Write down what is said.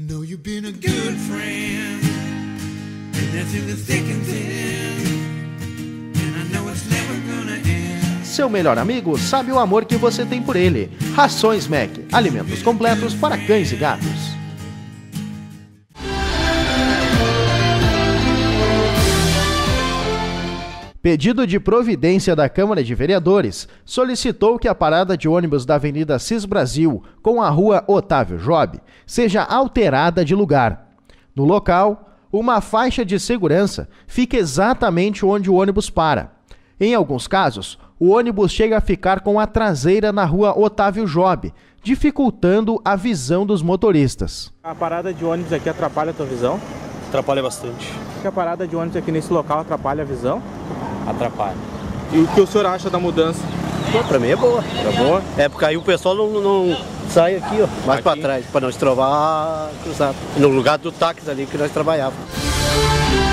Know you've been a good friend, and that's in the thick and thin, and I know it's never gonna end. Seu melhor amigo sabe o amor que você tem por ele. Rações Mac, alimentos completos para cães e gatos. Pedido de providência da Câmara de Vereadores solicitou que a parada de ônibus da Avenida Cis Brasil com a Rua Otávio Job seja alterada de lugar. No local, uma faixa de segurança fica exatamente onde o ônibus para. Em alguns casos, o ônibus chega a ficar com a traseira na Rua Otávio Job, dificultando a visão dos motoristas. A parada de ônibus aqui atrapalha a tua visão? Atrapalha bastante. Que a parada de ônibus aqui nesse local atrapalha a visão? Atrapalha. E o que o senhor acha da mudança? Pô, pra mim é boa. É boa? É porque aí o pessoal não sai aqui, ó, mais pra trás, pra não estrovar cruzado. No lugar do táxi ali que nós trabalhávamos.